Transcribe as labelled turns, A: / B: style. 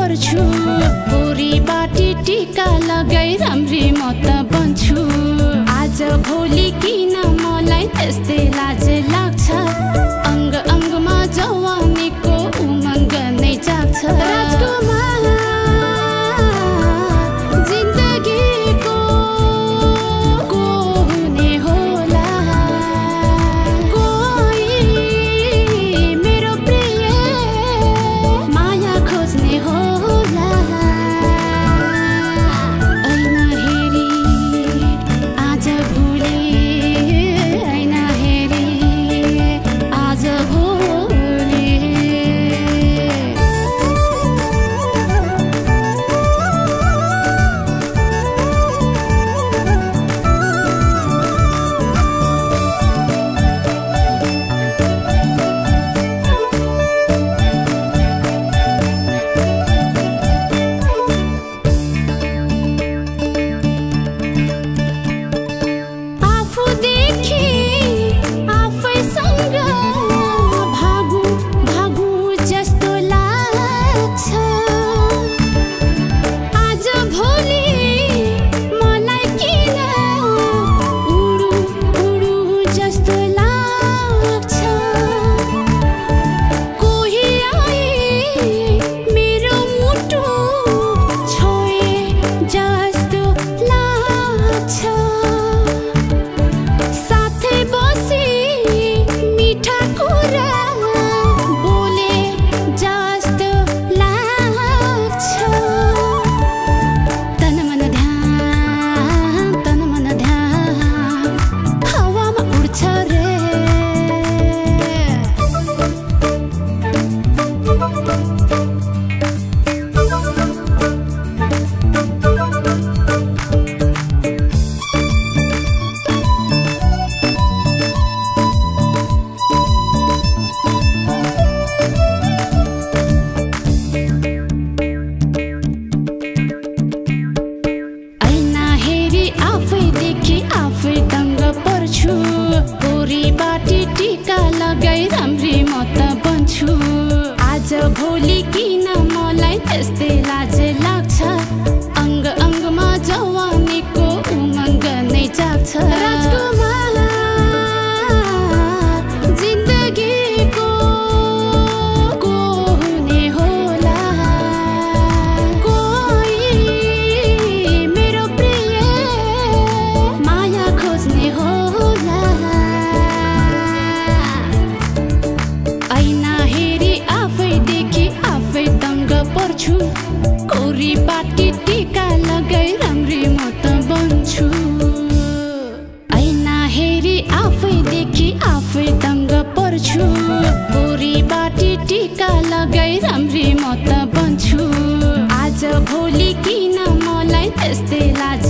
A: पर्छु गोरी बाटी टीका लगाई राम्री म त बन्छु आज भोलि किन मलाई त्यस्तै लाज लाग्छ अङ्ग अङ्गमा जवानीको उमङ्ग नै जाग्छ राजकुमार जिन्दगीको को हुने होला कोही मेरो प्रिय माया खोज्ने होला ऐना हेरी आज भोलि ऐना हेरी आज भोलि आफूदेखि आफैसँग भागु भागु जस्तो लाग्छ आज भोलि मलाई किन उडु उडु जस्तो लाग्छ कोही आए मेरो मुटु छोए जस्तो लाग्छ साथै बसी मिठा कुरा बोले जस्तो लाग्छ तन मन ध्यान हावामा उड्छ रे ऐना हेरी आफैदेखि आफै दङ्ग पर्छु गोरी बाटी टीका लगाई राम्री म त बन्छु आज भोलि किन मलाई त्यस्तै लाज लाग्छ अङ्ग अङ्गमा जवानीको उमङ्ग नै जाग्छ राजकुमार जिन्दगीको को हुने होला कोही मेरो प्रिय माया खोज्ने होला ऐना हेरी आफैदेखि आफै दङ्ग पर्छु गोरी बाटी टीका लगाई राम्री म त बन्छु ऐना हेरी आफैदेखि आफै दङ्ग पर्छु गोरी बाटी टीका लगाई राम्री म त बन्छु आज भोलि किन मलाई त्यस्तै लाज